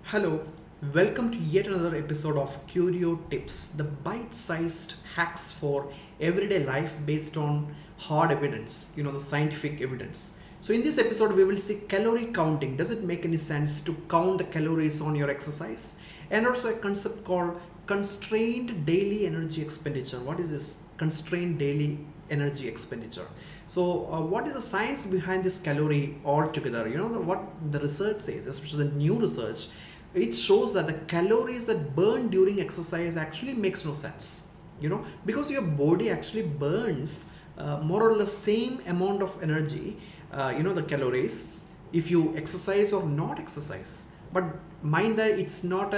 Hello, welcome to yet another episode of Curio Tips, the bite-sized hacks for everyday life based on hard evidence, the scientific evidence. So in this episode, we will see calorie counting. Does it make any sense to count the calories on your exercise? And also a concept called constrained daily energy expenditure. What is this constrained daily energy expenditure? So what is the science behind this calorie altogether? What the research says, especially the new research, it shows that the calories that burn during exercise actually makes no sense, because your body actually burns more or less same amount of energy, the calories, if you exercise or not exercise. But mind that it's not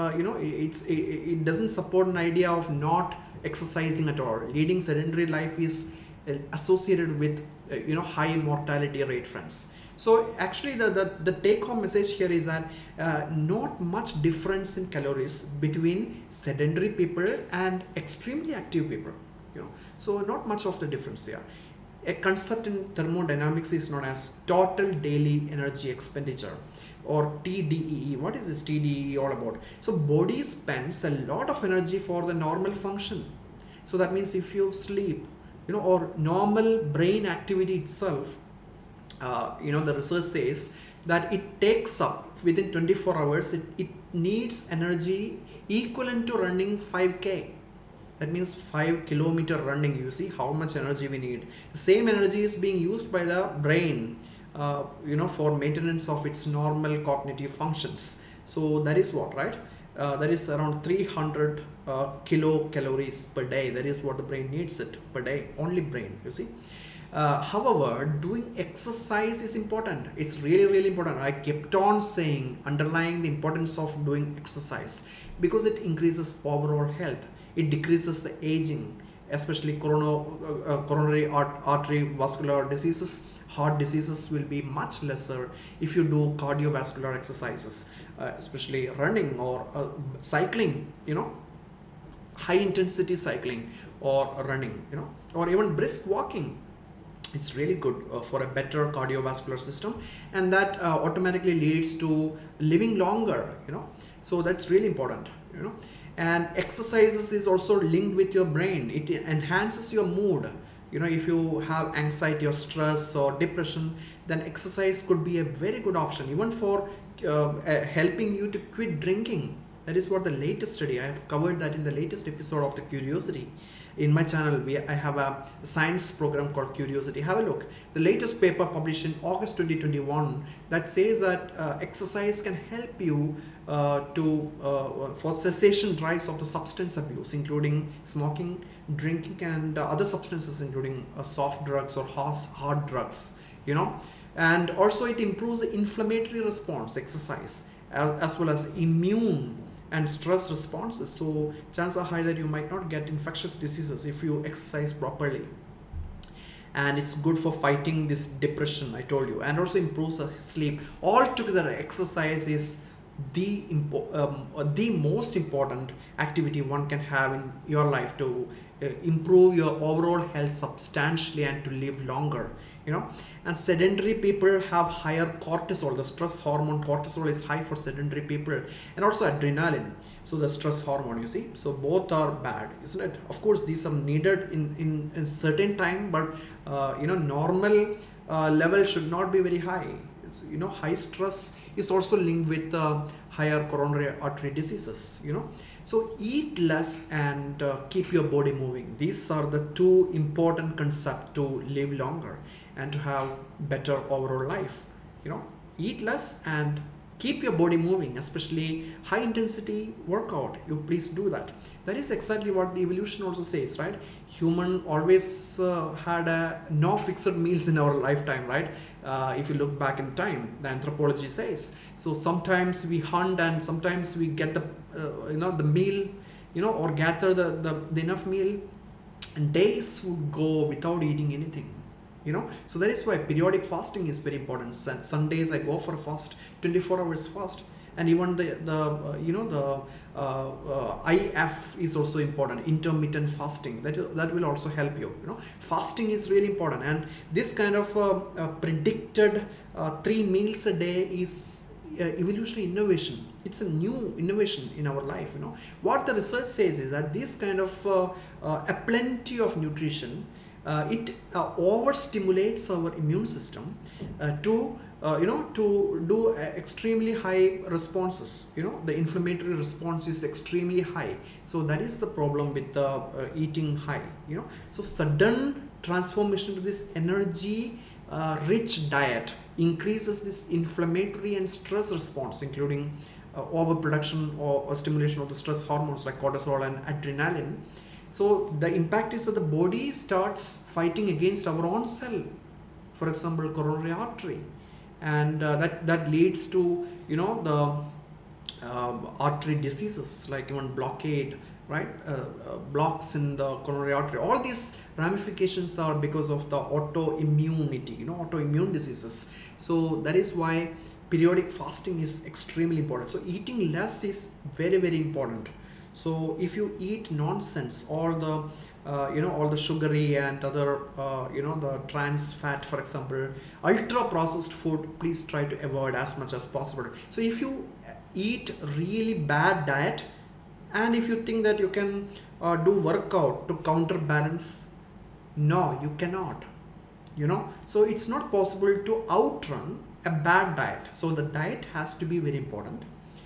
it doesn't support an idea of not exercising at all. Leading sedentary life is associated with high mortality rate, friends. So actually the take-home message here is that not much difference in calories between sedentary people and extremely active people. So not much of the difference here. A concept in thermodynamics is known as total daily energy expenditure, or TDEE. What is this TDEE all about? So body spends a lot of energy for the normal function. So that means if you sleep, or normal brain activity itself, the research says that it takes up within 24 hours, it needs energy equivalent to running 5K. That means 5 km running. You see how much energy we need. The same energy is being used by the brain, for maintenance of its normal cognitive functions. So that is what, right? That is around 300 kilocalories per day. That is what the brain needs it per day, only brain, you see. However, doing exercise is important. It's really important. I kept on saying, underlying the importance of doing exercise, because it increases overall health. It decreases the aging, especially coronary artery vascular diseases. Heart diseases will be much lesser if you do cardiovascular exercises, especially running or cycling, high intensity cycling or running, or even brisk walking. It's really good for a better cardiovascular system, and that automatically leads to living longer, so that's really important, and exercises is also linked with your brain. It enhances your mood. If you have anxiety or stress or depression, then exercise could be a very good option, even for helping you to quit drinking. That is what the latest study, I have covered that in the latest episode of the Curiosity. In my channel, I have a science program called Curiosity. Have a look. The latest paper published in August 2021 that says that exercise can help you for cessation drives of the substance abuse, including smoking, drinking, and other substances, including soft drugs or hard drugs. And also it improves the inflammatory response, exercise, as well as immune and stress responses. So chances are high that you might not get infectious diseases if you exercise properly. And it's good for fighting this depression, I told you, and also improves the sleep. Altogether, exercise is the most important activity one can have in your life to improve your overall health substantially and to live longer. And sedentary people have higher cortisol. The stress hormone cortisol is high for sedentary people, and also adrenaline, so the stress hormone, you see. So both are bad, isn't it? Of course these are needed in certain time, but normal level should not be very high. High stress is also linked with higher coronary artery diseases. So eat less and keep your body moving. These are the two important concepts to live longer and to have better overall life. Eat less and keep your body moving, especially high intensity workout. You please do that. That is exactly what the evolution also says, right? Human always had no fixed meals in our lifetime, right? If you look back in time, the anthropology says. So sometimes we hunt, and sometimes we get the meal, or gather the enough meal, and days would go without eating anything. So that is why periodic fasting is very important. Sundays I go for a fast, 24 hours fast, and even the IF is also important, intermittent fasting. That will also help you. Fasting is really important, and this kind of predicted 3 meals a day is evolutionary innovation. It's a new innovation in our life. What the research says is that this kind of a plenty of nutrition, it overstimulates our immune system to do extremely high responses. The inflammatory response is extremely high. So that is the problem with eating high. So sudden transformation to this energy rich diet increases this inflammatory and stress response, including overproduction or stimulation of the stress hormones like cortisol and adrenaline. So the impact is that the body starts fighting against our own cell, for example coronary artery, and that leads to the artery diseases like even blockade, right? Blocks in the coronary artery. All these ramifications are because of the autoimmunity, autoimmune diseases. So that is why periodic fasting is extremely important. So eating less is very, very important. So if you eat nonsense, all the all the sugary and other the trans fat, for example, ultra processed food, please try to avoid as much as possible. So if you eat really bad diet, and if you think that you can do workout to counterbalance, no, you cannot. So it's not possible to outrun a bad diet. So the diet has to be very important.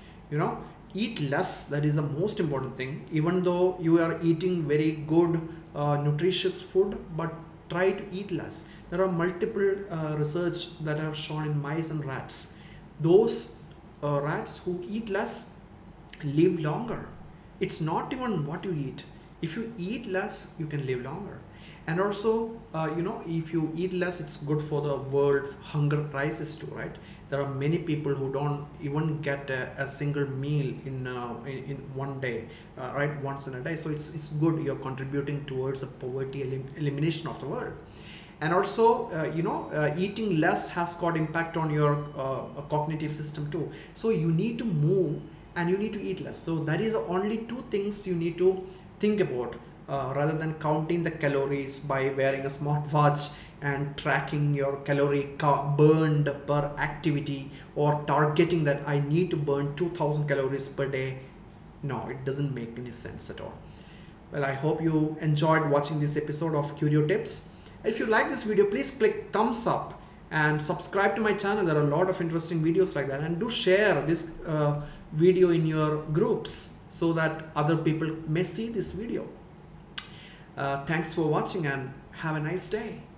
Eat less, that is the most important thing. Even though you are eating very good nutritious food, but try to eat less. There are multiple research that have shown in mice and rats. Those rats who eat less live longer. It's not even what you eat. If you eat less, you can live longer. And also if you eat less, it's good for the world hunger crisis too, right? There are many people who don't even get a single meal in one day, right? Once in a day. So it's good. You're contributing towards the poverty elimination of the world. And also eating less has got impact on your cognitive system too. So you need to move and you need to eat less. So that is the only two things you need to think about, rather than counting the calories by wearing a smartwatch and tracking your calorie burned per activity, or targeting that I need to burn 2000 calories per day. No, it doesn't make any sense at all. Well, I hope you enjoyed watching this episode of Curio Tips. If you like this video, please click thumbs up and subscribe to my channel. There are a lot of interesting videos like that, and do share this video in your groups so that other people may see this video. Thanks for watching and have a nice day.